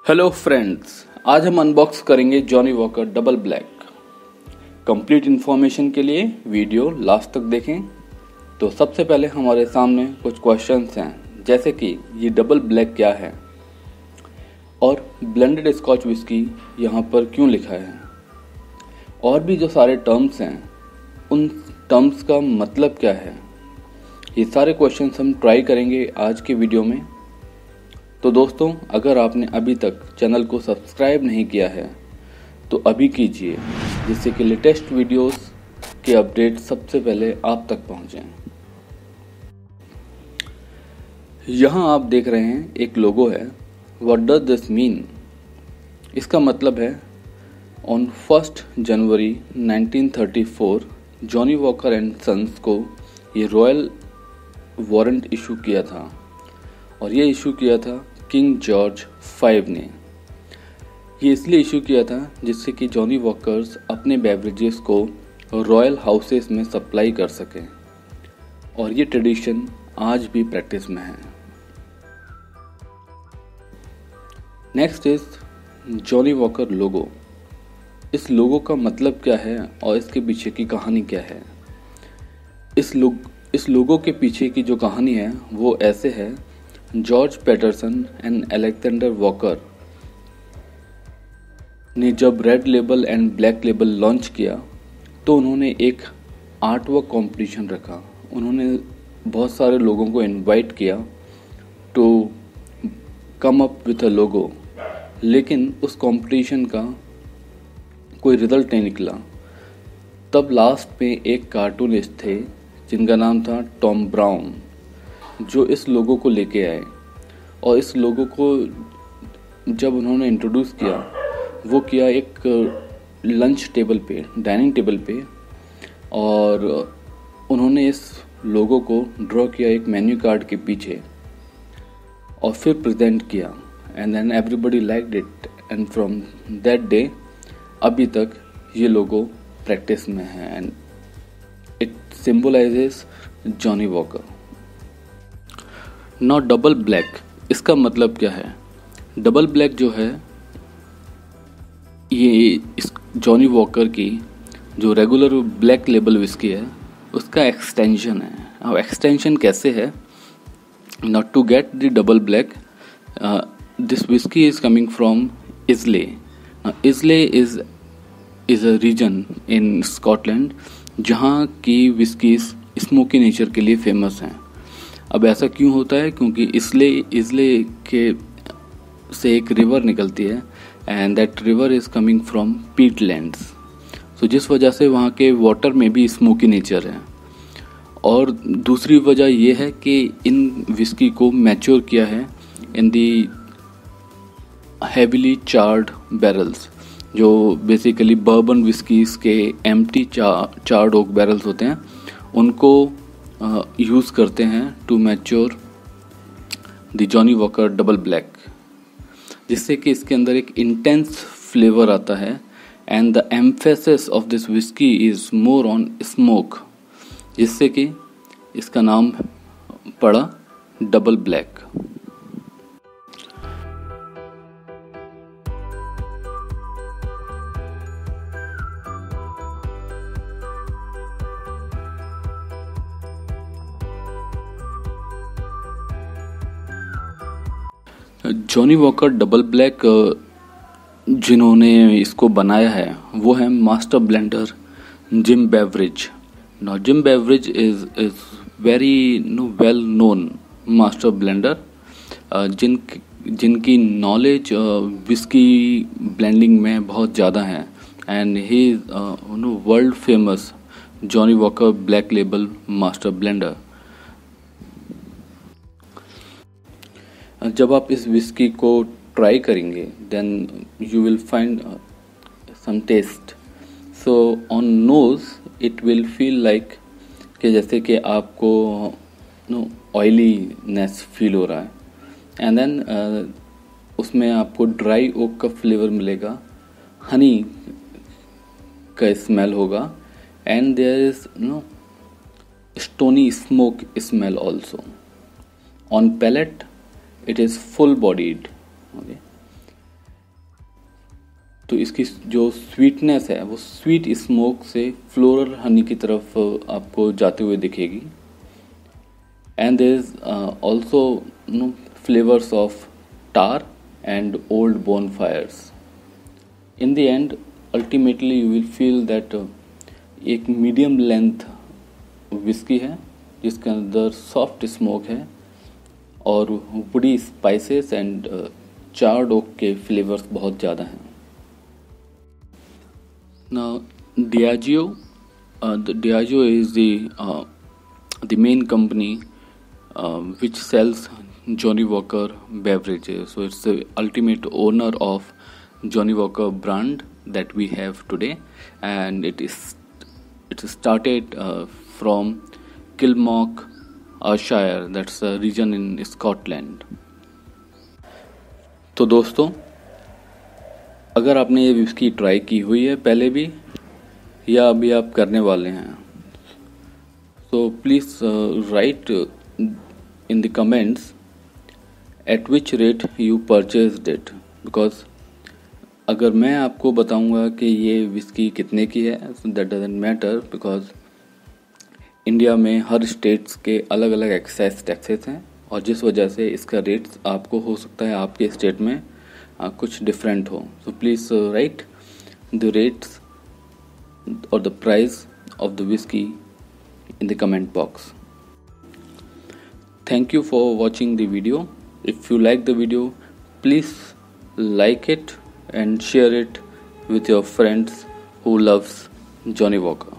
Hello friends, आज हम unbox करेंगे Johnnie Walker double black. Complete information के लिए वीडियो लास्ट तक देखें। तो सबसे पहले हमारे सामने कुछ क्वेश्चंस हैं, जैसे कि ये डबल ब्लैक क्या है और ब्लेंडेड स्कॉच विस्की यहाँ पर क्यों लिखा है, और भी जो सारे टर्म्स हैं उन टर्म्स का मतलब क्या है। ये सारे क्वेश्चंस हम ट्राई करेंगे आज के वीडियो में। तो दोस्तों, अगर आपने अभी तक चैनल को सब्सक्राइब नहीं किया है तो अभी कीजिए, जिससे कि लेटेस्ट वीडियोस के अपडेट सबसे पहले आप तक पहुंचें। यहाँ आप देख रहे हैं एक लोगो है। What does this mean? इसका मतलब है ऑन 1 जनवरी 1934 जॉनी वॉकर एंड सन्स को ये रॉयल वारंट इशू किया था, और ये इशू किया था किंग जॉर्ज V ने। ये इसलिए इशू किया था जिससे कि जॉनी वॉकर्स अपने बेवरेजेस को रॉयल हाउसेस में सप्लाई कर सकें, और ये ट्रेडिशन आज भी प्रैक्टिस में है। Next is Johnnie Walker logo. इस लोगो का मतलब क्या है और इसके पीछे की कहानी क्या है। इस लोगो के पीछे की जो कहानी है वो ऐसे है। George Patterson and Alexander Walker ने जब red label and black label launch किया तो उन्होंने एक आर्ट वर्क कॉम्पिटिशन रखा। उन्होंने बहुत सारे लोगों को इनवाइट किया to come up with a logo, लेकिन उस कंपटीशन का कोई रिजल्ट नहीं निकला। तब लास्ट में एक कार्टूनिस्ट थे जिनका नाम था टॉम ब्राउन, जो इस लोगो को लेके आए, और इस लोगो को जब उन्होंने इंट्रोड्यूस किया वो किया एक लंच टेबल पे, डाइनिंग टेबल पे, और उन्होंने इस लोगो को ड्रॉ किया एक मेन्यू कार्ड के पीछे और फिर प्रेजेंट किया, and then everybody liked it, and from that day अभी तक ये लोगो प्रैक्टिस में है, and it symbolises Johnnie Walker. Not double black, इसका मतलब क्या है? डबल ब्लैक जो है ये इस जॉनी वॉकर की जो रेगुलर ब्लैक लेबल विस्की है उसका एक्सटेंशन है। अब एक्सटेंशन कैसे है? Not to get the double black, this whisky is coming from Islay. Islay is a region in Scotland जहाँ की विस्कीज स्मोकी नेचर के लिए फेमस हैं। अब ऐसा क्यों होता है? क्योंकि इजले के से एक रिवर निकलती है, and that river is coming from peatlands, so जिस वजह से वहाँ के वाटर में भी स्मोकी नेचर है। और दूसरी वजह यह है कि इन विस्की को मैच्योर किया है in the heavily charred barrels, जो बेसिकली बर्बन विस्कीज के एम्प्टी चार्ड ओक बैरल्स होते हैं, उनको यूज़ करते हैं to mature the Johnnie Walker double black, जिससे कि इसके अंदर एक इंटेंस फ्लेवर आता है, and the emphasis of this whisky is more on smoke, जिससे कि इसका नाम पड़ा double black. Johnnie Walker double black जिन्होंने इसको बनाया है वो है master blender gym beverage. Now Jim Beveridge is very well known master blender, जिनकी नॉलेज विस्की ब्लेंडिंग में बहुत ज़्यादा है, and he is world famous Johnnie Walker black label master blender. जब आप इस विस्की को ट्राई करेंगे then you will find some taste. So on nose it will feel like कि जैसे कि आपको ऑयलीनेस फील हो रहा है, एंड देन उसमें आपको ड्राई ओक का फ्लेवर मिलेगा, हनी का स्मेल होगा, and there is stony smoke smell also. On palate it is full bodied, okay, तो इसकी जो स्वीटनेस है वो स्वीट स्मोक से फ्लोरल हनी की तरफ आपको जाते हुए दिखेगी। And there is also flavours of tar and old bonfires. In the end, ultimately you will feel that एक मीडियम लेंथ विस्की है जिसके अंदर सॉफ्ट स्मोक है और woody spices and charred oak के फ्लेवर्स बहुत ज़्यादा हैं। Now Diageo is the main company which sells Johnnie Walker beverages. So it's the ultimate owner of Johnnie Walker brand that we have today, and it started from Kilmarnock, Ayrshire. That's a region in Scotland. तो दोस्तों, अगर आपने ये whisky try की हुई है पहले भी या अभी आप करने वाले हैं, so please write in the comments at which rate you purchased it, because अगर मैं आपको बताऊंगा कि ये विस्की कितने की है, so that doesn't matter, because India में हर स्टेट्स के अलग अलग एक्साइज टैक्सेस हैं और जिस वजह से इसका रेट्स आपको हो सकता है आपके स्टेट में कुछ डिफरेंट हो। So please write the rates और the price of the whisky in the comment box. Thank you for watching the video. If you like the video, please like it and share it with your friends who loves Johnnie Walker.